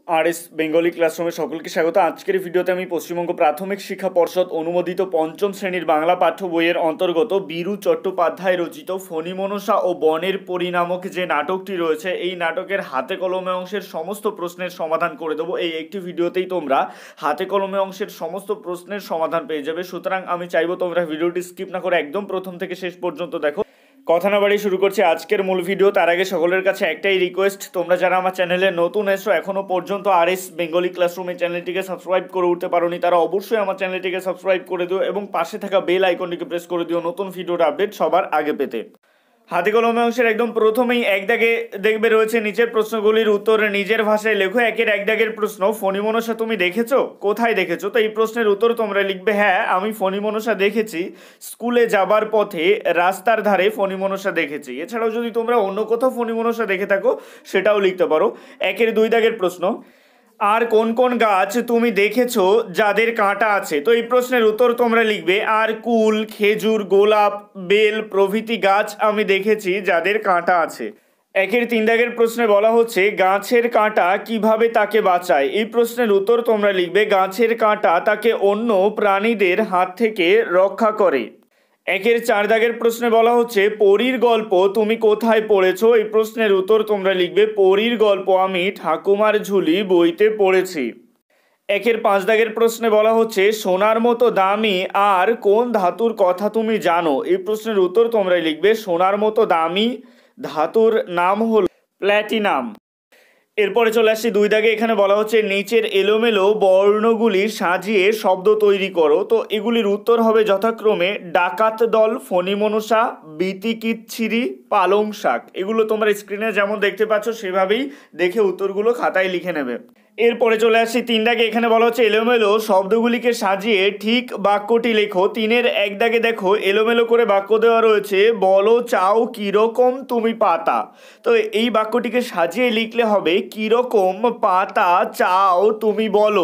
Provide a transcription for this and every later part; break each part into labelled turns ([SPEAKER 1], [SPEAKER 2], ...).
[SPEAKER 1] RS Bengali ক্লাসরুমে সকলকে স্বাগত। আজকের ভিডিওতে আমি পশ্চিমবঙ্গ প্রাথমিক শিক্ষা পর্ষদ অনুমোদিত পঞ্চম শ্রেণীর বাংলা পাঠ্য বইয়ের অন্তর্গত বীরু চট্টোপাধ্যায় রচিত ফনি মনসা ও বনের পরিণামক যে নাটকটি রয়েছে, এই নাটকের হাতে কলমে অংশের সমস্ত প্রশ্নের সমাধান করে দেবো। এই একটি ভিডিওতেই তোমরা হাতে কলমে অংশের সমস্ত প্রশ্নের সমাধান পেয়ে যাবে। সুতরাং আমি চাইবো তোমরা ভিডিওটি স্কিপ না করে একদম প্রথম থেকে শেষ পর্যন্ত দেখো। কথা না বাড়িয়ে শুরু করছি আজকের মূল ভিডিও। তার আগে সকলের কাছে একটাই রিকোয়েস্ট, তোমরা যারা আমার চ্যানেলে নতুন এসো, এখনো পর্যন্ত আরএস বেঙ্গলি ক্লাসরুমের চ্যানেলটিকে সাবস্ক্রাইব করে উঠতে পারোনি, তারা অবশ্যই আমার চ্যানেলটিকে সাবস্ক্রাইব করে দিও এবং পাশে থাকা বেল আইকনটিকে প্রেস করে দিও নতুন ভিডিওর আপডেট সবার আগে পেতে। হাতে কলমে অংশের একদম প্রথমেই এক দাগে দেখবে রয়েছে নিচের প্রশ্নগুলির উত্তর নিজের ভাষায় লেখো। একের এক দাগের প্রশ্ন, ফনি মনসা তুমি দেখেছো? কোথায় দেখেছো? তো এই প্রশ্নের উত্তর তোমরা লিখবে হ্যাঁ, আমি ফনি মনসা দেখেছি, স্কুলে যাবার পথে রাস্তার ধারে ফনি মনসা দেখেছি। এছাড়াও যদি তোমরা অন্য কোথাও ফনি মনসা দেখে থাকো সেটাও লিখতে পারো। একের দুই দাগের প্রশ্ন, আর কোন কোন গাছ তুমি দেখেছো যাদের কাঁটা আছে? তো এই প্রশ্নের উত্তর তোমরা লিখবে আর কুল, খেজুর, গোলাপ, বেল প্রভৃতি গাছ আমি দেখেছি যাদের কাঁটা আছে। একের তিন দাগের প্রশ্নে বলা হচ্ছে গাছের কাঁটা কিভাবে তাকে বাঁচায়? এই প্রশ্নের উত্তর তোমরা লিখবে গাছের কাঁটা তাকে অন্য প্রাণীদের হাত থেকে রক্ষা করে। একের চার দাগের প্রশ্নে বলা হচ্ছে পরীর গল্প তুমি কোথায় পড়েছো? এই প্রশ্নের উত্তর তোমরা লিখবে পরীর গল্প আমি ঠাকুমার ঝুলি বইতে পড়েছি। একের পাঁচ দাগের প্রশ্নে বলা হচ্ছে সোনার মতো দামি আর কোন ধাতুর কথা তুমি জানো? এই প্রশ্নের উত্তর তোমরা লিখবে সোনার মতো দামি ধাতুর নাম হল প্ল্যাটিনাম। এরপরে চলে আসছি দুই দাগে। এখানে বলা হচ্ছে নিচের এলোমেলো বর্ণগুলি সাজিয়ে শব্দ তৈরি করো। তো এগুলির উত্তর হবে যথাক্রমে ডাকাত দল, ফনি মনসা, বিতিকিচ্ছিরি, পালং শাক। এগুলো তোমরা স্ক্রিনে যেমন দেখতে পাচ্ছ সেভাবেই দেখে উত্তরগুলো খাতায় লিখে নেবে। এরপরে চলে আসছি তিন দাগে। এখানে বলা হচ্ছে এলোমেলো শব্দগুলিকে সাজিয়ে ঠিক বাক্যটি লেখো। তিনের এক দাগে দেখো এলোমেলো করে বাক্য দেওয়া রয়েছে বলো চাও কিরকম তুমি পাতা। তো এই বাক্যটিকে সাজিয়ে লিখলে হবে কিরকম পাতা চাও তুমি বলো।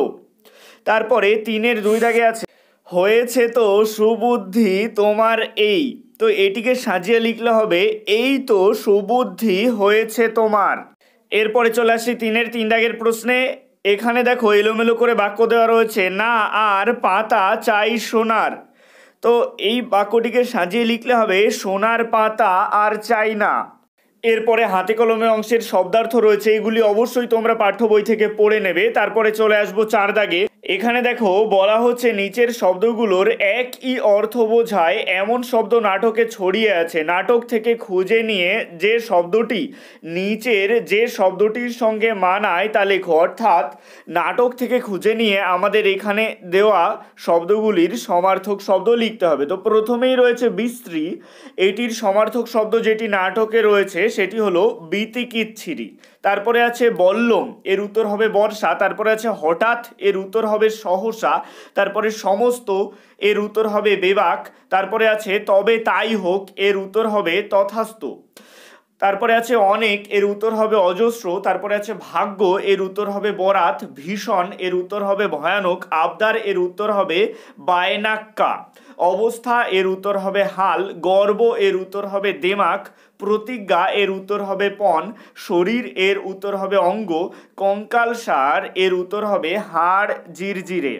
[SPEAKER 1] তারপরে তিনের দুই দাগে আছে হয়েছে তো সুবুদ্ধি তোমার এই। তো এটিকে সাজিয়ে লিখলে হবে এই তো সুবুদ্ধি হয়েছে তোমার। এরপরে চলে আসছি তিনের তিন দাগের প্রশ্নে। এখানে দেখো এলোমেলো করে বাক্য দেওয়া রয়েছে না আর পাতা চাই সোনার। তো এই বাক্যটিকে সাজিয়ে লিখলে হবে সোনার পাতা আর চাই না। এরপরে হাতে কলমে অংশের শব্দার্থ রয়েছে, এগুলি অবশ্যই তোমরা পাঠ্য বই থেকে পড়ে নেবে। তারপরে চলে আসবো চার দাগে। এখানে দেখো বলা হচ্ছে নিচের শব্দগুলোর একই অর্থ বোঝায় এমন শব্দ নাটকে ছড়িয়ে আছে। নাটক থেকে খুঁজে নিয়ে যে শব্দটি নিচের যে শব্দটির সঙ্গে মানায় তা লেখো। অর্থাৎ নাটক থেকে খুঁজে নিয়ে আমাদের এখানে দেওয়া শব্দগুলির সমার্থক শব্দ লিখতে হবে। তো প্রথমেই রয়েছে বিশ্রী, এটির সমার্থক শব্দ যেটি নাটকে রয়েছে সেটি হলো বিতিকিচ্ছিরি। তারপরে আছে বল্লম, এর উত্তর হবে বর্ষা। তারপরে আছে হঠাৎ, এর উত্তর হবে সহসা। তারপরে সমস্ত, এর উত্তর হবে বেবাক। তারপরে আছে তবে তাই হোক, এর উত্তর হবে তথাস্তু। তারপরে আছে অনেক, এর উত্তর হবে অজস্র। তারপরে আছে ভাগ্য, এর উত্তর হবে বরাত। ভীষণ, এর উত্তর হবে ভয়ানক। আবদার, এর উত্তর হবে বায়নাক্কা। অবস্থা, এর উত্তর হবে হাল। গর্ব, এর উত্তর হবে দেমাক। প্রতিজ্ঞা, এর উত্তর হবে পণ। শরীর, এর উত্তর হবে অঙ্গ। কঙ্কালসার, এর উত্তর হবে হাড় জিরজিরে।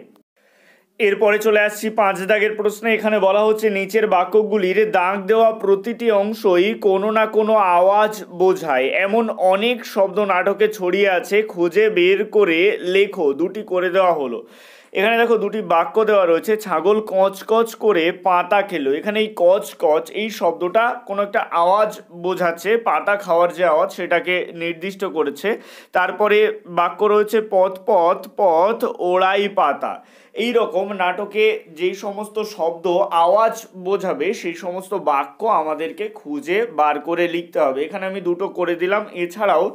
[SPEAKER 1] এরপরে চলে আসছি পাঁচ দাগের প্রশ্নে। এখানে বলা হচ্ছে নিচের বাক্যগুলির দাগ দেওয়া প্রতিটি অংশই কোনো না কোনো আওয়াজ বোঝায় এমন অনেক শব্দ নাটকে ছড়িয়ে আছে, খুঁজে বের করে লেখো। দুটি করে দেওয়া হলো। এখানে দেখো দুটি বাক্য দেওয়া রয়েছে ছাগল কচ করে পাতা খেলো। এখানে এই কচ এই শব্দটা কোনো একটা আওয়াজ বোঝাচ্ছে, পাতা খাওয়ার যে আওয়াজ সেটাকে নির্দিষ্ট করেছে। তারপরে বাক্য রয়েছে পথ ওড়াই পাতা। এই রকম নাটকে যেই সমস্ত শব্দ আওয়াজ বোঝাবে সেই সমস্ত বাক্য আমাদেরকে খুঁজে বার করে লিখতে হবে। এখানে আমি দুটো করে দিলাম। এছাড়াও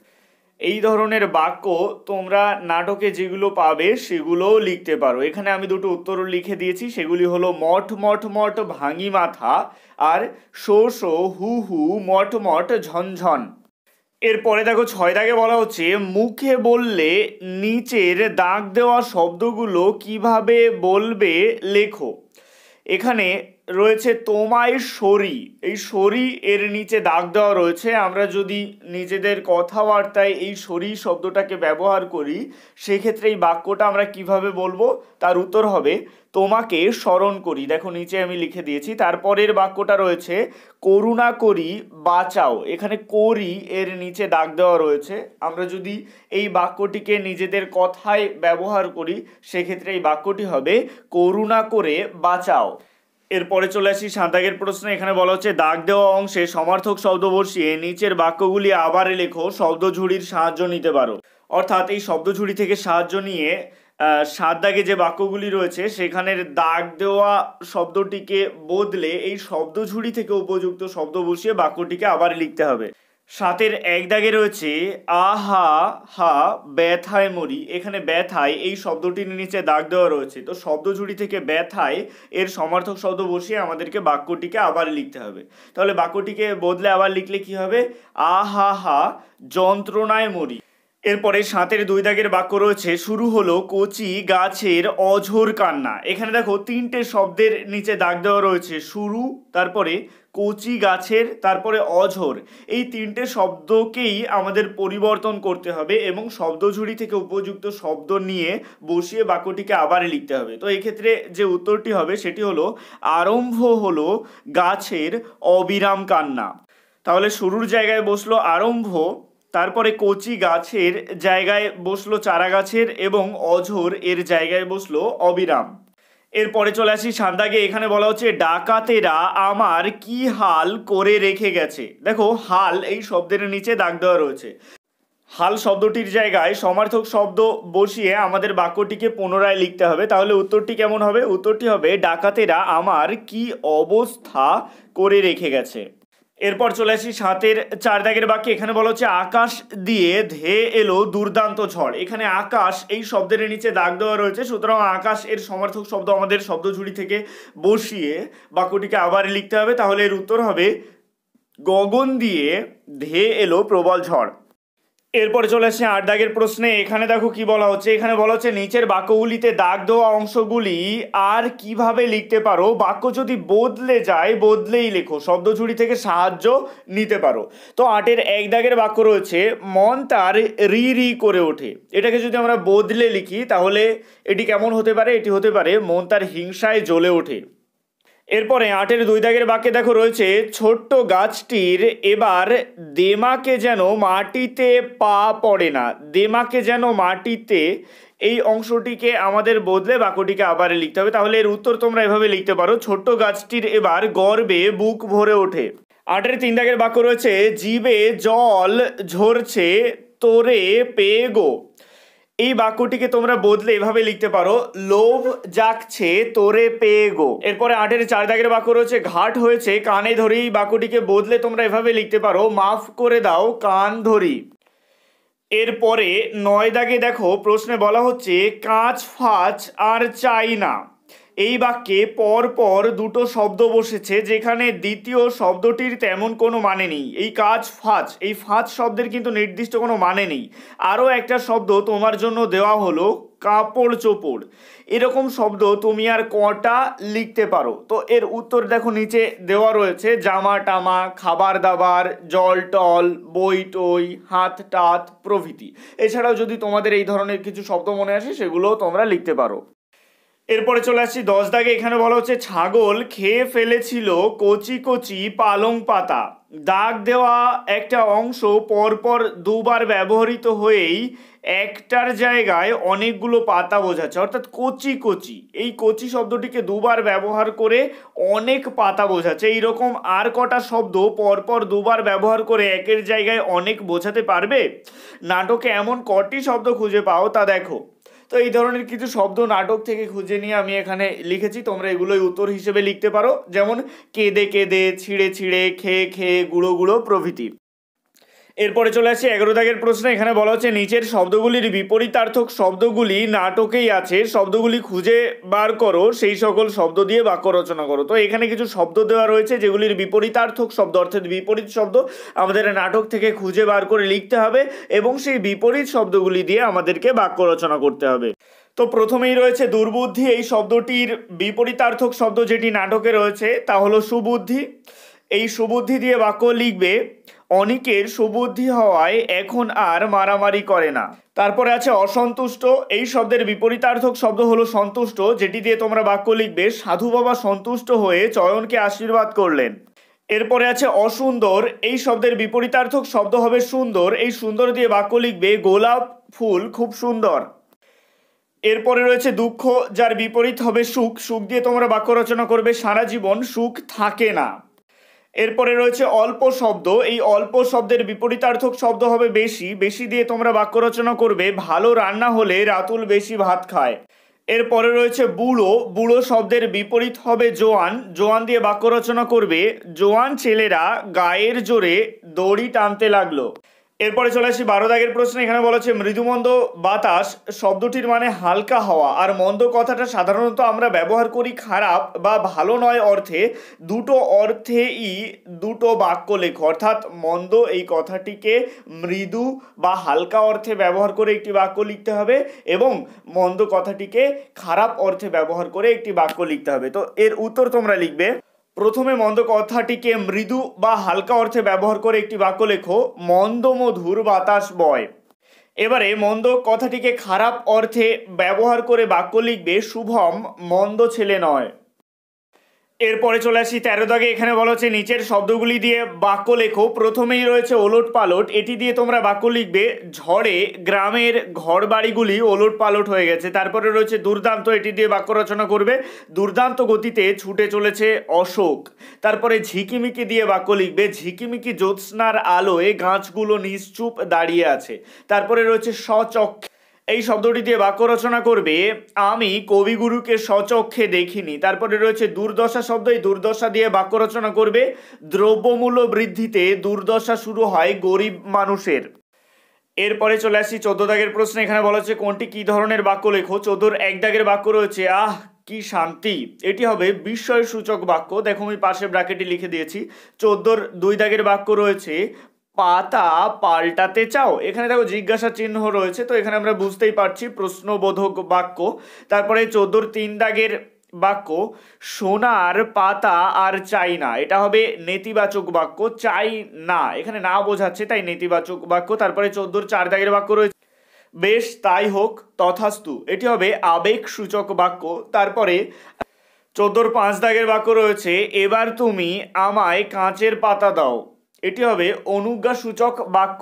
[SPEAKER 1] এই ধরনের বাক্য তোমরা নাটকে যেগুলো পাবে সেগুলোও লিখতে পারো। এখানে আমি দুটো উত্তর লিখে দিয়েছি, সেগুলি হলো মঠ ভাঙি মাথা আর শো হু মট ঝনঝন। এরপরে দেখো ছয় দাগে বলা হচ্ছে মুখে বললে নিচের দাগ দেওয়া শব্দগুলো কিভাবে বলবে লেখো। এখানে রয়েছে তোমায় সরি। এই সরি এর নিচে দাগ দেওয়া রয়েছে। আমরা যদি নিজেদের কথাবার্তায় এই সরি শব্দটাকে ব্যবহার করি, সেক্ষেত্রে এই বাক্যটা আমরা কিভাবে বলবো? তার উত্তর হবে তোমাকে স্মরণ করি। দেখো নিচে আমি লিখে দিয়েছি। তারপরের বাক্যটা রয়েছে করুণা করি বাঁচাও। এখানে করি এর নিচে দাগ দেওয়া রয়েছে। আমরা যদি এই বাক্যটিকে নিজেদের কথায় ব্যবহার করি, সেক্ষেত্রে এই বাক্যটি হবে করুণা করে বাঁচাও। এরপরে চলে আসি 7 দাগের প্রশ্নে। এখানে বলা হচ্ছে দাগ দেওয়া অংশে সমার্থক শব্দ বসিয়ে নিচের বাক্যগুলি আবার লেখো, শব্দ ঝুড়ির সাহায্য নিতে পারো। অর্থাৎ এই শব্দ ঝুড়ি থেকে সাহায্য নিয়ে 7 দাগে যে বাক্যগুলি রয়েছে সেখানের দাগ দেওয়া শব্দটিকে বদলে এই শব্দ ঝুড়ি থেকে উপযুক্ত শব্দ বসিয়ে বাক্যটিকে আবার লিখতে হবে। 7-এর 1 দাগে রয়েছে আহা হা ব্যথায় মরি। এখানে ব্যথায় এই শব্দটির নিচে দাগ দেওয়া রয়েছে। তো শব্দ ঝুড়ি থেকে ব্যথায় এর সমার্থক শব্দ বসিয়ে আমাদেরকে বাক্যটিকে আবার লিখতে হবে। তাহলে বাক্যটিকে বদলে আবার লিখলে কি হবে? আহা হা যন্ত্রণায় মরি। এরপরে 7-এর 2 দাগের বাক্য রয়েছে শুরু হলো কচি গাছের অঝোর কান্না। এখানে দেখো 3টে শব্দের নিচে দাগ দেওয়া রয়েছে, শুরু, তারপরে কচি গাছের, তারপরে অঝোর। এই 3টে শব্দকেই আমাদের পরিবর্তন করতে হবে এবং শব্দঝুড়ি থেকে উপযুক্ত শব্দ নিয়ে বসিয়ে বাক্যটিকে আবার লিখতে হবে। তো এই ক্ষেত্রে যে উত্তরটি হবে সেটি হলো আরম্ভ হলো গাছের অবিরাম কান্না। তাহলে শুরুর জায়গায় বসলো আরম্ভ, তারপরে কচি গাছের জায়গায় বসলো চারা গাছের এবং অঝোর এর জায়গায় বসলো অবিরাম। এরপরে চলে আসি 7 দাগে। এখানে বলা হচ্ছে ডাকাতেরা আমার কি হাল করে রেখে গেছে। দেখো হাল এই শব্দের নিচে দাগ দেওয়া রয়েছে। হাল শব্দটির জায়গায় সমার্থক শব্দ বসিয়ে আমাদের বাক্যটিকে পুনরায় লিখতে হবে। তাহলে উত্তরটি কেমন হবে? উত্তরটি হবে ডাকাতেরা আমার কি অবস্থা করে রেখে গেছে। এরপর চলে আসি 7-এর 4 দাগের বাক্যে। এখানে বলা হচ্ছে আকাশ দিয়ে ধেয়ে এলো দুর্দান্ত ঝড়। এখানে আকাশ এই শব্দের নিচে দাগ দেওয়া রয়েছে, সুতরাং আকাশ এর সমার্থক শব্দ আমাদের শব্দঝুড়ি থেকে বসিয়ে বাক্যটিকে আবার লিখতে হবে। তাহলে এর উত্তর হবে গগন দিয়ে ধেয়ে এলো প্রবল ঝড়। এরপরে চলে আসছে 8 দাগের প্রশ্নে। এখানে দেখো কি বলা হচ্ছে। এখানে বলা হচ্ছে নিচের বাক্যগুলিতে দাগ দেওয়া অংশগুলি আর কিভাবে লিখতে পারো? বাক্য যদি বদলে যায় বদলেই লেখো, শব্দঝুড়ি থেকে সাহায্য নিতে পারো। তো 8-এর 1 দাগের বাক্য রয়েছে মন তার রি রি করে ওঠে। এটাকে যদি আমরা বদলে লিখি তাহলে এটি কেমন হতে পারে? এটি হতে পারে মন তার হিংসায় জ্বলে ওঠে। এরপরে 8-এর 2 দাগের বাক্যে দেখো রয়েছে ছোট্ট গাছটির এবার দেমাকে যেন মাটিতে পা পড়ে না। দেমাকে যেন মাটিতে, এই অংশটিকে আমাদের বদলে বাক্যটিকে আবার লিখতে হবে। তাহলে এর উত্তর তোমরা এভাবে লিখতে পারো ছোট্ট গাছটির এবার গর্বে বুক ভরে ওঠে। 8-এর 3 দাগের বাক্য রয়েছে জিভে জল ঝরছে তোরে পেয়ে গো। এই বাক্যটিকে তোমরা বদলে এভাবে লিখতে পারো লোভ জাগছে তোরে পেয়ে গো। এরপরে 8-এর 4 দাগের বাক্য রয়েছে ঘাট হয়েছে কানে ধরি। এই বাক্যটিকে বদলে তোমরা এভাবে লিখতে পারো মাফ করে দাও কান ধরি। এরপরে 9 দাগে দেখো প্রশ্নে বলা হচ্ছে কাঁচ ফাঁচ আর চাই না। এই বাক্যে পর পর দুটো শব্দ বসেছে যেখানে দ্বিতীয় শব্দটির তেমন কোনো মানে নেই। এই কাঁচ ফাঁচ, এই ফাঁচ শব্দের কিন্তু নির্দিষ্ট কোনো মানে নেই। আরও একটা শব্দ তোমার জন্য দেওয়া হলো কাপড় চোপড়। এরকম শব্দ তুমি আর কটা লিখতে পারো? তো এর উত্তর দেখো নিচে দেওয়া রয়েছে জামা টামা, খাবার দাবার, জল টল, বই টই, হাত টাত প্রভৃতি। এছাড়াও যদি তোমাদের এই ধরনের কিছু শব্দ মনে আসে সেগুলোও তোমরা লিখতে পারো। এরপরে চলে আসছি 10 দাগে। এখানে বলা হচ্ছে ছাগল খেয়ে ফেলেছিল কচি কচি পালং পাতা। দাগ দেওয়া একটা অংশ পরপর দুবার ব্যবহৃত হয়েই একটার জায়গায় অনেকগুলো পাতা বোঝাচ্ছে, অর্থাৎ কচি কচি। এই কচি শব্দটিকে দুবার ব্যবহার করে অনেক পাতা বোঝাচ্ছে। এইরকম আর কটা শব্দ পরপর দুবার ব্যবহার করে একের জায়গায় অনেক বোঝাতে পারবে? নাটকে এমন কটি শব্দ খুঁজে পাও তা দেখো। তো এই ধরনের কিছু শব্দ নাটক থেকে খুঁজে নিয়ে আমি এখানে লিখেছি, তোমরা এগুলোই উত্তর হিসেবে লিখতে পারো। যেমন কেঁদে কেঁদে, ছিঁড়ে ছিঁড়ে, খেয়ে খেয়ে, গুঁড়ো গুঁড়ো প্রভৃতি। এরপরে চলে আসছে 11 দাগের প্রশ্ন। এখানে বলা হচ্ছে নিচের শব্দগুলির বিপরীতার্থক শব্দগুলি নাটকেই আছে, শব্দগুলি খুঁজে বার করো, সেই সকল শব্দ দিয়ে বাক্য রচনা করো। তো এখানে কিছু শব্দ দেওয়া রয়েছে যেগুলির বিপরীতার্থক শব্দ অর্থাৎ বিপরীত শব্দ আমাদের নাটক থেকে খুঁজে বার করে লিখতে হবে এবং সেই বিপরীত শব্দগুলি দিয়ে আমাদেরকে বাক্য রচনা করতে হবে। তো প্রথমেই রয়েছে দুর্বুদ্ধি। এই শব্দটির বিপরীতার্থক শব্দ যেটি নাটকে রয়েছে তা হলো সুবুদ্ধি। এই সুবুদ্ধি দিয়ে বাক্য লিখবে, অনিকের সুবুদ্ধি হওয়ায় এখন আর মারামারি করে না। তারপরে আছে অসন্তুষ্ট। এই শব্দের বিপরীতার্থক শব্দ হলো সন্তুষ্ট, যেটি দিয়ে তোমরা বাক্য লিখবে, সাধু বাবা সন্তুষ্ট হয়ে চয়নকে আশীর্বাদ করলেন। এরপরে আছে অসুন্দর। এই শব্দের বিপরীতার্থক শব্দ হবে সুন্দর। এই সুন্দর দিয়ে বাক্য লিখবে, গোলাপ ফুল খুব সুন্দর। এরপরে রয়েছে দুঃখ, যার বিপরীত হবে সুখ। সুখ দিয়ে তোমরা বাক্য রচনা করবে, সারা জীবন সুখ থাকে না। এরপরে রয়েছে অল্প শব্দ। এই অল্প শব্দের বিপরীতার্থক শব্দ হবে বেশি। বেশি দিয়ে তোমরা বাক্য রচনা করবে, ভালো রান্না হলে রাতুল বেশি ভাত খায়। এরপরে রয়েছে বুড়ো। বুড়ো শব্দের বিপরীত হবে জোয়ান। জোয়ান দিয়ে বাক্য রচনা করবে, জোয়ান ছেলেরা গায়ের জোরে দড়ি টানতে লাগলো। এরপরে চলে আসি 12 দাগের প্রশ্ন। এখানে বলা হচ্ছে মৃদুমন্দ বাতাস শব্দটির মানে হালকা হওয়া। আর মন্দ কথাটা সাধারণত আমরা ব্যবহার করি খারাপ বা ভালো নয় অর্থে। দুটো অর্থেই দুটো বাক্য লেখো, অর্থাৎ মন্দ এই কথাটিকে মৃদু বা হালকা অর্থে ব্যবহার করে একটি বাক্য লিখতে হবে এবং মন্দ কথাটিকে খারাপ অর্থে ব্যবহার করে একটি বাক্য লিখতে হবে। তো এর উত্তর তোমরা লিখবে, প্রথমে মন্দ কথাটিকে মৃদু বা হালকা অর্থে ব্যবহার করে একটি বাক্য লেখো, মন্দ মধুর বাতাস বয়। এবারে মন্দ কথাটিকে খারাপ অর্থে ব্যবহার করে বাক্য লিখবে, শুভম মন্দ ছেলে নয়। এরপরে চলে আসি 13 দাগে। এখানে বলা হচ্ছে নিচের শব্দগুলি দিয়ে বাক্য লেখো। প্রথমেই রয়েছে ওলট পালট। এটি দিয়ে তোমরা বাক্য লিখবে, ঝড়ে গ্রামের ঘর বাড়িগুলি ওলট পালট হয়ে গেছে। তারপরে রয়েছে দুর্দান্ত। এটি দিয়ে বাক্য রচনা করবে, দুর্দান্ত গতিতে ছুটে চলেছে অশোক। তারপরে ঝিকিমিকি দিয়ে বাক্য লিখবে, ঝিকিমিকি জ্যোৎস্নার আলোয় গাছগুলো নিশ্চুপ দাঁড়িয়ে আছে। তারপরে রয়েছে সচক্ষে। এই শব্দটি দিয়ে বাক্য রচনা করবে, আমি কবিগুরুকে স্বচক্ষে দেখিনি। তারপরে রয়েছে দুর্দশা শব্দ। এই দুর্দশা দিয়ে বাক্য রচনা করবে, দ্রব্যমূল্য বৃদ্ধিতে দুর্দশা শুরু হয় গরিব মানুষের। এরপরে চলে আসি 14 দাগের প্রশ্ন। এখানে বলা হচ্ছে কোনটি কি ধরনের বাক্য লেখো। 14 1 দাগের বাক্য রয়েছে, আহ কি শান্তি। এটি হবে বিস্ময় সূচক বাক্য। দেখো আমি পাশে ব্র্যাকেটে লিখে দিয়েছি। 14 2 দাগের বাক্য রয়েছে, পাতা পাল্টাতে চাও। এখানে দেখো জিজ্ঞাসা চিহ্ন রয়েছে, তো এখানে আমরা বুঝতেই পারছি প্রশ্নবোধক বাক্য। তারপরে 14 3 দাগের বাক্য, সোনার পাতা আর চাই না। এটা হবে নেতিবাচক বাক্য, চাই না এখানে না বোঝাচ্ছে, তাই নেতিবাচক বাক্য। তারপরে 14 4 দাগের বাক্য রয়েছে, বেশ তাই হোক তথাস্তু। এটি হবে আবেগ সূচক বাক্য। তারপরে 14 5 দাগের বাক্য রয়েছে, এবার তুমি আমায় কাঁচের পাতা দাও। এটি হবে অনুজ্ঞা সূচক বাক্য।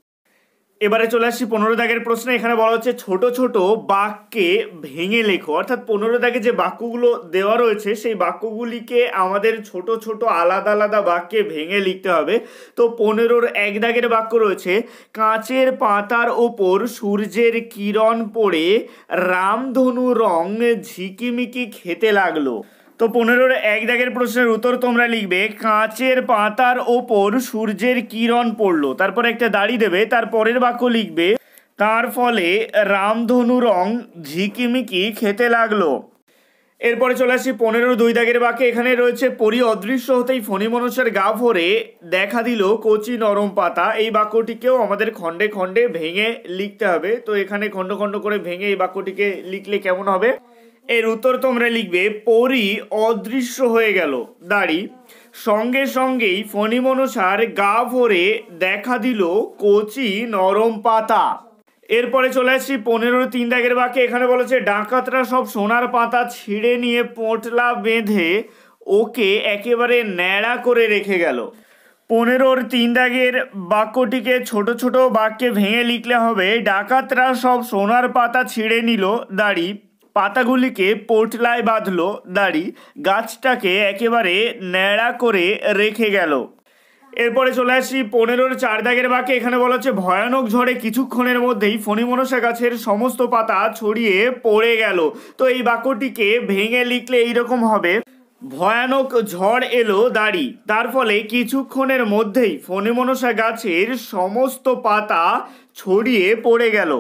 [SPEAKER 1] এবারে চলে আসছি 15 দাগের প্রশ্নে। এখানে বলা হচ্ছে ছোট ছোট বাক্যে ভেঙে লেখো। অর্থাৎ 15 দাগে যে বাক্যগুলো দেওয়া রয়েছে সেই বাক্যগুলিকে আমাদের ছোট ছোট আলাদা আলাদা বাক্যে ভেঙে লিখতে হবে। তো 15 1 দাগের বাক্য রয়েছে, কাঁচের পাতার ওপর সূর্যের কিরণ পড়ে রামধনু রং ঝিকিমিকি খেতে লাগলো। তো 15 1 দাগের প্রশ্নের উত্তর তোমরা লিখবে, কাঁচের পাতার ওপর সূর্যের কিরণ পড়লো। তারপর একটা দাড়ি দেবে। তারপরের বাক্য লিখবে, তার ফলে রামধনু রং ঝিকিমিকি খেতে লাগলো। এরপরে চলে আসি 15 2 দাগের বাক্যে। এখানে রয়েছে, পরি অদৃশ্য হতেই ফণি মনসার গা ভরে দেখা দিল কচি নরম পাতা। এই বাক্যটিকেও আমাদের খণ্ডে খণ্ডে ভেঙে লিখতে হবে। তো এখানে খণ্ড খণ্ড করে ভেঙে এই বাক্যটিকে লিখলে কেমন হবে। এর উত্তর তোমরা লিখবে, পরি অদৃশ্য হয়ে গেল দাড়ি, সঙ্গে সঙ্গেই ফণি মনসার গা ভরে দেখা দিল কচি নরম পাতা। এরপরে চলে আসছি 15 3 দাগের বাক্যে। এখানে বলেছে, ডাকাতরা সব সোনার পাতা ছিঁড়ে নিয়ে পোঁটলা বেঁধে ওকে একেবারে ন্যাড়া করে রেখে গেল। 15 3 দাগের বাক্যটিকে ছোট ছোট বাক্যে ভেঙে লিখলে হবে, ডাকাতরা সব সোনার পাতা ছিঁড়ে নিল দাড়ি, পাতাগুলিকে পোঁটলায় বাঁধলো দাড়ি, গাছটাকে একেবারে ন্যাড়া করে রেখে গেল। এরপরে চলে আসি 15 4 দাগের বাক্যে। এখানে বলা হচ্ছে, ভয়ানক ঝড়ে কিছুক্ষণের মধ্যেই ফণি মনসা গাছের সমস্ত পাতা ছড়িয়ে পড়ে গেল। তো এই বাক্যটিকে ভেঙে লিখলে এইরকম হবে, ভয়ানক ঝড় এলো দাড়ি, তার ফলে কিছুক্ষণের মধ্যেই ফণি মনসা গাছের সমস্ত পাতা ছড়িয়ে পড়ে গেল।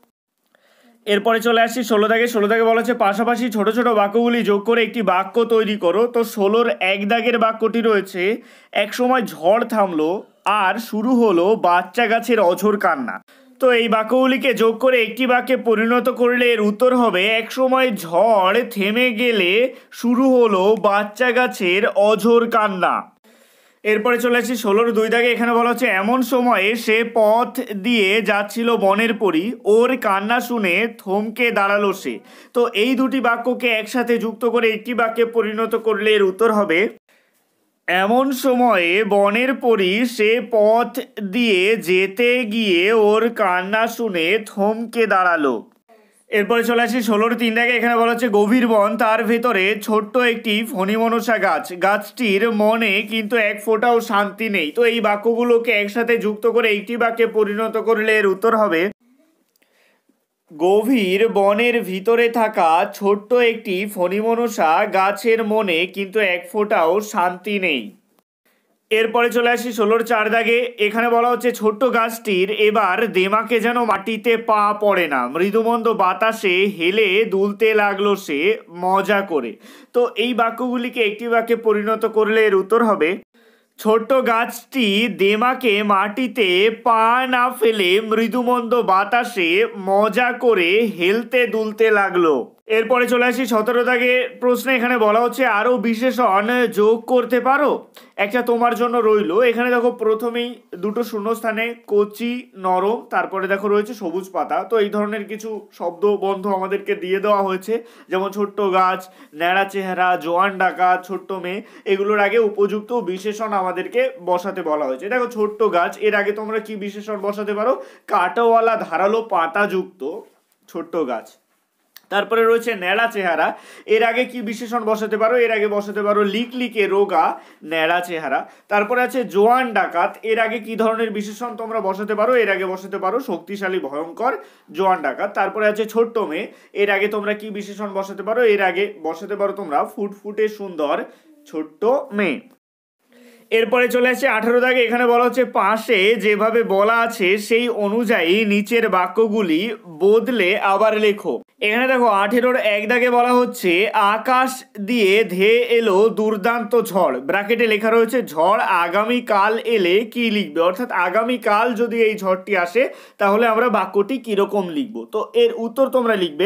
[SPEAKER 1] এরপরে চলে আসছি 16 দাগে। 16 দাগে বলা হচ্ছে, পাশাপাশি ছোট ছোট বাক্যগুলি যোগ করে একটি বাক্য তৈরি করো। তো 16 1 দাগের বাক্যটি রয়েছে, এক সময় ঝড় থামলো আর শুরু হলো বাচ্চা গাছের অঝোর কান্না। তো এই বাক্যগুলিকে যোগ করে একটি বাক্যে পরিণত করলে এর উত্তর হবে, এক সময় ঝড় থেমে গেলে শুরু হলো বাচ্চা গাছের অঝোর কান্না। এরপরে চলে আসছি 16-2 দাগে। এখানে বলা হচ্ছে, এমন সময়ে সে পথ দিয়ে যাচ্ছিল বনের পরী, ওর কান্না শুনে থমকে দাঁড়ালো সে। তো এই দুটি বাক্যকে একসাথে যুক্ত করে একটি বাক্যে পরিণত করলে এর উত্তর হবে, এমন সময়ে বনের পরী সে পথ দিয়ে যেতে গিয়ে ওর কান্না শুনে থমকে দাঁড়ালো। এরপরে চলে আসি 16-3 দাগে। এখানে বলা হচ্ছে, গভীর বন, তার ভেতরে ছোট্ট একটি ফণি মনসা গাছ, গাছটির মনে কিন্তু এক ফোঁটাও শান্তি নেই। তো এই বাক্যগুলোকে একসাথে যুক্ত করে একটি বাক্যে পরিণত করলে এর উত্তর হবে, গভীর বনের ভিতরে থাকা ছোট্ট একটি ফণি মনসা গাছের মনে কিন্তু এক ফোঁটাও শান্তি নেই। এরপরে চলে আসি 16-4 দাগে। এখানে বলা হচ্ছে, ছোট্ট গাছটির এবার দেমাকে যেন মাটিতে পা পড়ে না, মৃদুমন্দ বাতাসে হেলে দুলতে লাগলো সে মজা করে। তো এই বাক্যগুলিকে একটি বাক্যে পরিণত করলে এর উত্তর হবে, ছোট্ট গাছটি দেমাকে মাটিতে পা না ফেলে মৃদুমন্দ বাতাসে মজা করে হেলতে দুলতে লাগলো। এরপরে চলে আসি 17 দাগে প্রশ্নে। এখানে বলা হচ্ছে, আরো বিশেষণ যোগ করতে পারো। একটা তোমার জন্য রইলো। এখানে দেখো প্রথমেই দুটো শূন্যস্থানে কচি, নরম, তারপরে দেখো রয়েছে সবুজ পাতা। তো এই ধরনের কিছু শব্দ বন্ধ আমাদেরকে দিয়ে দেওয়া হয়েছে, যেমন ছোট্ট গাছ, ন্যাড়া চেহারা, জোয়ান ডাকাত, ছোট্ট মেয়ে, এগুলোর আগে উপযুক্ত বিশেষণ আমাদেরকে বসাতে বলা হয়েছে। দেখো ছোট্ট গাছ, এর আগে তোমরা কি বিশেষণ বসাতে পারো, কাঁটাওয়ালা ধারালো পাতাযুক্ত ছোট্ট গাছ। তারপরে রয়েছে ন্যাড়া চেহারা, এর আগে কি বিশেষণ বসাতে পারো, এর আগে বসাতে পারো লিকলিকে রোগা ন্যাড়া চেহারা। তারপরে আছে জোয়ান ডাকাত, এর আগে কি ধরনের বিশেষণ তোমরা বসাতে পারো, এর আগে বসাতে পারো শক্তিশালী ভয়ঙ্কর জোয়ান ডাকাত। তারপরে আছে ছোট্ট মেয়ে, এর আগে তোমরা কি বিশেষণ বসাতে পারো, এর আগে বসাতে পারো তোমরা ফুটফুটে সুন্দর ছোট্ট মেয়ে। এরপরে চলে আসছে 18 দাগে। এখানে বলা হচ্ছে, পাশে যেভাবে বলা আছে সেই অনুযায়ী নিচের বাক্যগুলি বদলে আবার লেখো। এখানে দেখো 18-1 দাগে বলা হচ্ছে, আকাশ দিয়ে ধেয়ে এলো দুর্দান্ত ঝড়, ব্র্যাকেটে লেখা রয়েছে ঝড় আগামীকাল এলে কি লিখবে, অর্থাৎ আগামীকাল যদি এই ঝড়টি আসে তাহলে আমরা বাক্যটি কিরকম লিখবো। তো এর উত্তর তোমরা লিখবে,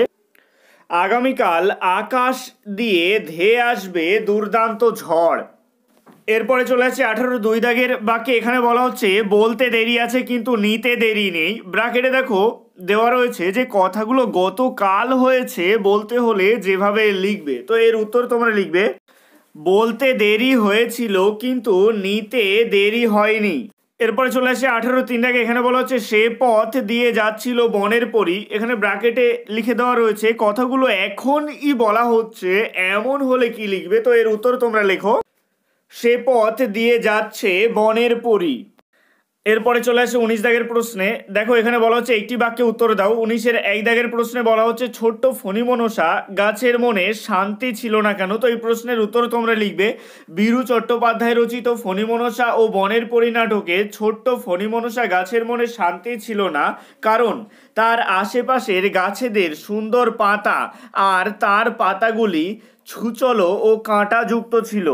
[SPEAKER 1] আগামীকাল আকাশ দিয়ে ধেয়ে আসবে দুর্দান্ত ঝড়। এরপরে চলে আসছে 18-2 দাগের বাক্যে। এখানে বলা হচ্ছে, বলতে দেরি আছে কিন্তু নিতে দেরি নেই, ব্র্যাকেটে দেখো দেওয়া রয়েছে যে কথাগুলো গতকাল হয়েছে বলতে হলে যেভাবে লিখবে। তো এর উত্তর তোমরা লিখবে, বলতে দেরি হয়েছিল কিন্তু নিতে দেরি হয়নি। এরপরে চলে আসে 18-3 দাগে। এখানে বলা হচ্ছে, সে পথ দিয়ে যাচ্ছিল বনের পরী, এখানে ব্র্যাকেটে লিখে দেওয়া রয়েছে কথাগুলো এখনই বলা হচ্ছে, এমন হলে কি লিখবে। তো এর উত্তর তোমরা লেখো, সে পথ দিয়ে যাচ্ছে বনের পরী। এরপরে চলে আসে 19 দাগের প্রশ্নে। দেখো এখানে বলা হচ্ছে, একটি বাক্যে উত্তর দাও। 19-1 দাগের প্রশ্নে বলা হচ্ছে, ছোট্ট ফণি মনসা গাছের মনে শান্তি ছিল না কেন। তো এই প্রশ্নের উত্তর তোমরা লিখবে, বীরু চট্টোপাধ্যায় রচিত ফণি মনসা ও বনের পরী নাটকে ছোট্ট ফণি মনসা গাছের মনে শান্তি ছিল না কারণ তার আশেপাশের গাছেদের সুন্দর পাতা আর তার পাতাগুলি ছুচলো ও কাঁটাযুক্ত ছিল।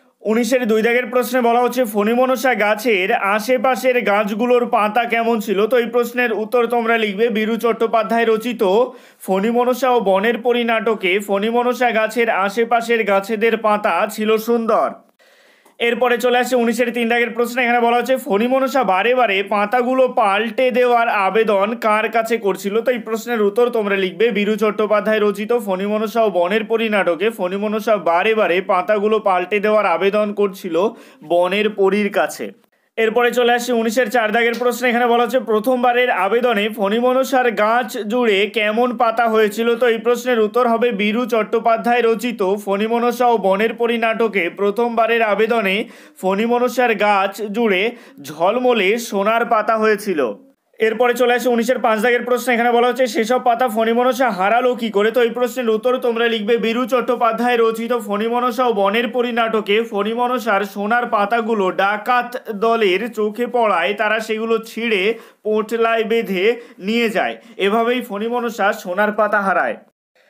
[SPEAKER 1] 19-2 দাগের প্রশ্নে বলা হচ্ছে, ফণি মনসা গাছের আশেপাশের গাছগুলোর পাতা কেমন ছিল। তো এই প্রশ্নের উত্তর তোমরা লিখবে, বীরু চট্টোপাধ্যায় রচিত ফণি মনসা ও বনের পরী নাটকে ফণি মনসা গাছের আশেপাশের গাছেদের পাতা ছিল সুন্দর। এরপরে চলে আসছে 19-3 দাগের প্রশ্ন। এখানে বলা হচ্ছে, ফণি মনসা বারে বারে পাতাগুলো পাল্টে দেওয়ার আবেদন কার কাছে করছিল। তো এই প্রশ্নের উত্তর তোমরা লিখবে, বীরু চট্টোপাধ্যায় রচিত ফণি মনসা ও বনের পরী নাটকে ফণি মনসা বারে বারে পাতাগুলো পাল্টে দেওয়ার আবেদন করছিল বনের পরীর কাছে। এরপরে চলে আসছে 19-4 দাগের প্রশ্ন। এখানে বলা হচ্ছে, প্রথমবারের আবেদনে ফণি মনসার গাছ জুড়ে কেমন পাতা হয়েছিল। তো এই প্রশ্নের উত্তর হবে, বীরু চট্টোপাধ্যায় রচিত ফণি মনসা ও বনের পরী নাটকে প্রথমবারের আবেদনে ফণি মনসার গাছ জুড়ে ঝলমলে সোনার পাতা হয়েছিল। এরপরে চলে আসে 19-5 দাগের প্রশ্ন। এখানে বলা হচ্ছে, সেসব পাতা ফণি মনসা হারালো কি করে। তো এই প্রশ্নের উত্তর তোমরা লিখবে, বীরু চট্টোপাধ্যায় রচিত ফণি মনসা ও বনের পরী নাটকে ফণি মনসার সোনার পাতাগুলো ডাকাত দলের চোখে পড়ায় তারা সেগুলো ছিঁড়ে পোঁটলায় বেঁধে নিয়ে যায়, এভাবেই ফণি মনসা সোনার পাতা হারায়।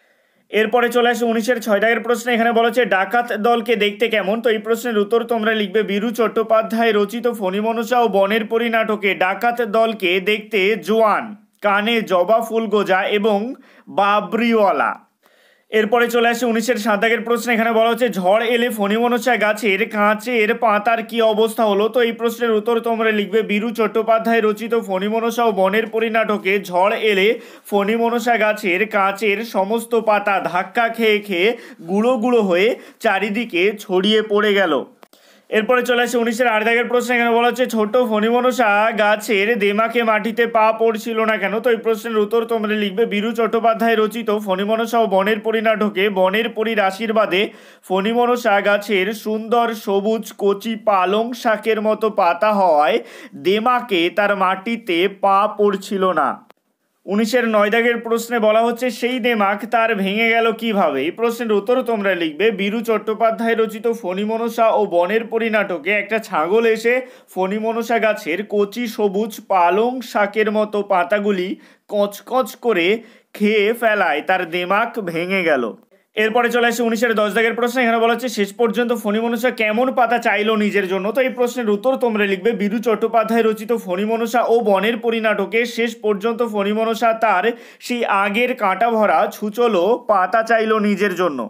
[SPEAKER 1] এরপরে চলে আসে 19-এর 6 দাগের প্রশ্ন। এখানে বলা হচ্ছে ডাকাত দলকে দেখতে কেমন। তো এই প্রশ্নের উত্তর তোমরা লিখবে বীরু চট্টোপাধ্যায় রচিত ফণী মনসা ও বনের পরী নাটকে ডাকাত দলকে দেখতে জোয়ান, কানে জবা ফুল গোজা এবং বাবরিওয়ালা। এরপরে চলে আসে 19-এর 7 দাগের প্রশ্ন। এখানে বলা হচ্ছে ঝড় এলে ফণী মনসা গাছের কাঁচের পাতার কি অবস্থা হলো। তো এই প্রশ্নের উত্তর তোমরা লিখবে বীরু চট্টোপাধ্যায় রচিত ফণী মনসা ও বনের পরী নাটকে ঝড় এলে ফণী মনসা গাছের কাঁচের সমস্ত পাতা ধাক্কা খেয়ে খেয়ে গুঁড়ো গুঁড়ো হয়ে চারিদিকে ছড়িয়ে পড়ে গেল। এরপরে চলে আসে 19-এর 8 দাগের প্রশ্ন। এখানে বলা হচ্ছে ছোট্ট ফণী মনসা গাছের দেমাকে মাটিতে পা পড়ছিল না কেন। তো এই প্রশ্নের উত্তর তোমরা লিখবে বীরু চট্টোপাধ্যায় রচিত ফণী মনসা ও বনের পরী নাটকে বনের পরীর আশীর্বাদে ফণী মনসা গাছের সুন্দর সবুজ কচি পালং শাকের মতো পাতা হওয়ায় দেমাকে তার মাটিতে পা পড়ছিল না। 19-এর 9 দাগের প্রশ্নে বলা হচ্ছে সেই দেমাক তার ভেঙে গেল কিভাবে। এই প্রশ্নের উত্তর তোমরা লিখবে বীরু চট্টোপাধ্যায় রচিত ফণী মনসা ও বনের পরী নাটকে একটা ছাগল এসে ফণী মনসা গাছের কচি সবুজ পালং শাকের মতো পাতাগুলি কচকচ করে খেয়ে ফেলায় তার দেমাক ভেঙে গেল। এরপরে চলে আসে 19-এর 10 দাগের প্রশ্ন। এখানে বলা হচ্ছে শেষ পর্যন্ত ফণী মনসা কেমন পাতা চাইলো নিজের জন্য। তো এই প্রশ্নের উত্তর তোমরা লিখবে বীরু চট্টোপাধ্যায় রচিত ফণী মনসা ও বনের পরী নাটকে শেষ পর্যন্ত ফণী মনসা তার সেই আগের কাঁটা ভরা ছুচলো পাতা চাইলো নিজের জন্য।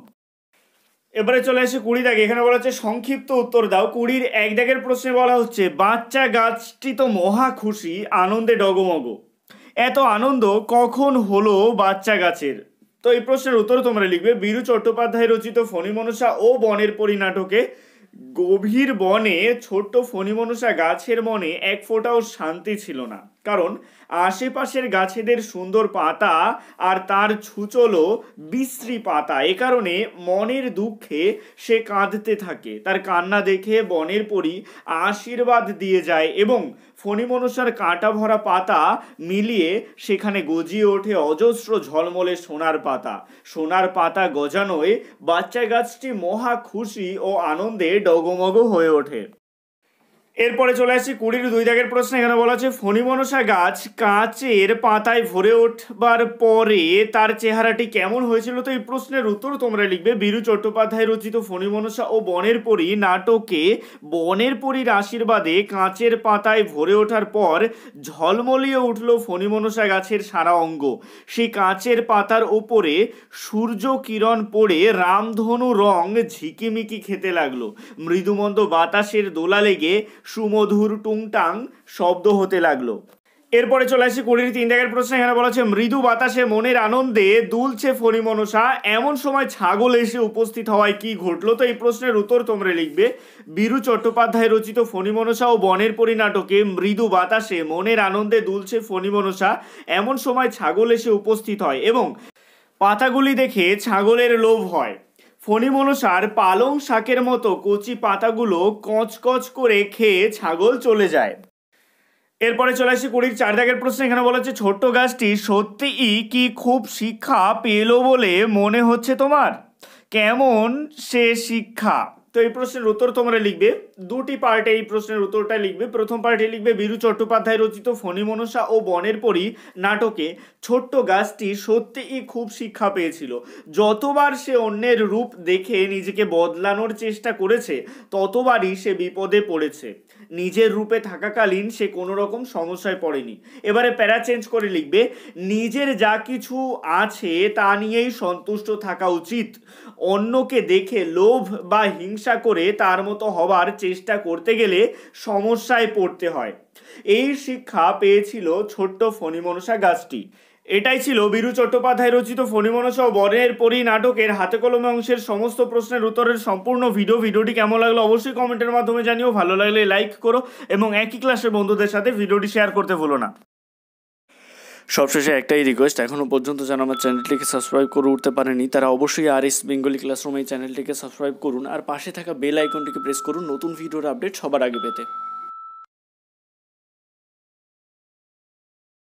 [SPEAKER 1] এবারে চলে আসে 20 দাগে। এখানে বলা হচ্ছে সংক্ষিপ্ত উত্তর দাও। 20-এর 1 দাগের প্রশ্নে বলা হচ্ছে বাচ্চা গাছটি তো মহা খুশি, আনন্দে ডগমগ। এত আনন্দ কখন হলো বাচ্চা গাছের। তো এই প্রশ্নের উত্তর তোমরা লিখবে বীরু চট্টোপাধ্যায় রচিত ফণী মনসা ও বনের পরী নাটকে গভীর বনে ছোট্ট ফণী মনসা গাছের মনে এক ফোঁটাও শান্তি ছিল না, কারণ আশেপাশের গাছেদের সুন্দর পাতা আর তার ছুচলো বিশ্রী পাতা। এ কারণে মনের দুঃখে সে কাঁদতে থাকে। তার কান্না দেখে বনের পরী আশীর্বাদ দিয়ে যায় এবং ফণী মনসার কাঁটা ভরা পাতা মিলিয়ে সেখানে গজিয়ে ওঠে অজস্র ঝলমলে সোনার পাতা। সোনার পাতা গজানোয় বাচ্চা গাছটি মহা খুশি ও আনন্দে ডগমগ হয়ে ওঠে। এরপরে চলে আসছি 20-এর 2 দাগের প্রশ্ন। এখানে বলা আছে ফণী মনসা গাছ কাঁচের পাতায় ভরে ওঠবার পরে তার চেহারাটি কেমন হয়েছিল। তো এই প্রশ্নের উত্তর তোমরা লিখবে বীরু চট্টোপাধ্যায় রচিত ফণী মনসা ও বনের পরী নাটকে বনের পরীর আশীর্বাদে কাঁচের পাতায় ভরে ওঠার পর ঝলমলিয়ে উঠল ফণী মনসা গাছের সারা অঙ্গ। সেই কাঁচের পাতার ওপরে সূর্য কিরণ পড়ে রামধনু রং ঝিকিমিকি খেতে লাগলো। মৃদুমন্দ বাতাসের দোলা লেগে সুমধুর টুংটাং শব্দ হতে লাগলো। এরপরে চলে আসি 20-এর 3 দাগের প্রশ্ন। এখানে বলা হচ্ছে মৃদু বাতাসে মনের আনন্দে দুলছে ফণী মনসা, এমন সময় ছাগল এসে উপস্থিত হওয়ায় কি ঘটলো। তো এই প্রশ্নের উত্তর তোমরা লিখবে বীরু চট্টোপাধ্যায় রচিত ফণী মনসা ও বনের পরী নাটকে মৃদু বাতাসে মনের আনন্দে দুলছে ফণী মনসা, এমন সময় ছাগল এসে উপস্থিত হয় এবং পাতাগুলি দেখে ছাগলের লোভ হয়। ফণী মনসার পালং শাকের মতো কচি পাতাগুলো কচকচ করে খেয়ে ছাগল চলে যায়। এরপরে চলে আসি 20-এর 4 দাগের প্রশ্ন। এখানে বলা হচ্ছে ছোট্ট গাছটি সত্যিই কি খুব শিক্ষা পেলো বলে মনে হচ্ছে তোমার। কেমন সে শিক্ষা। তো এই প্রশ্নের উত্তর তোমরা লিখবে দুটি পার্টে এই প্রশ্নের উত্তরটা লিখবে। প্রথম পার্টে লিখবে বীরু চট্টোপাধ্যায় রচিত ফণী মনসা ও বনের পরী নাটকে ছোট্ট গাছটি সত্যিই খুব শিক্ষা পেয়েছিল। যতবার সে অন্যের রূপ দেখে নিজেকে বদলানোর চেষ্টা করেছে ততবারই সে বিপদে পড়েছে। নিজের রূপে থাকাকালীন সে কোনো রকম সমস্যায় পড়েনি। এবারে প্যারা চেঞ্জ করে লিখবে নিজের যা কিছু আছে তা নিয়েই সন্তুষ্ট থাকা উচিত। অন্যকে দেখে লোভ বা হিংসা করে তার মতো হবার চেষ্টা করতে গেলে সমস্যায় পড়তে হয়। এই শিক্ষা পেয়েছিল ছোট্ট ফণী মনসা গাছটি। এটাই ছিল বীরু চট্টোপাধ্যায় রচিত ফণী মনসা ও বনের পরী নাটকের হাতে কলমে অংশের সমস্ত প্রশ্নের উত্তরের সম্পূর্ণ ভিডিওটি কেমন লাগলো অবশ্যই কমেন্টের মাধ্যমে জানিও। ভালো লাগলে লাইক করো এবং একই ক্লাসের বন্ধুদের সাথে ভিডিওটি শেয়ার করতে ভুলো না। সবশেষে একটাই রিকোয়েস্ট, এখনও পর্যন্ত যারা আমার চ্যানেলটিকে সাবস্ক্রাইব করে উঠতে পারেনি তারা অবশ্যই RS বেঙ্গলি ক্লাসরুম এই চ্যানেলটিকে সাবস্ক্রাইব করুন আর পাশে থাকা বেল আইকনটিকে প্রেস করুন নতুন ভিডিওর আপডেট সবার আগে পেতে।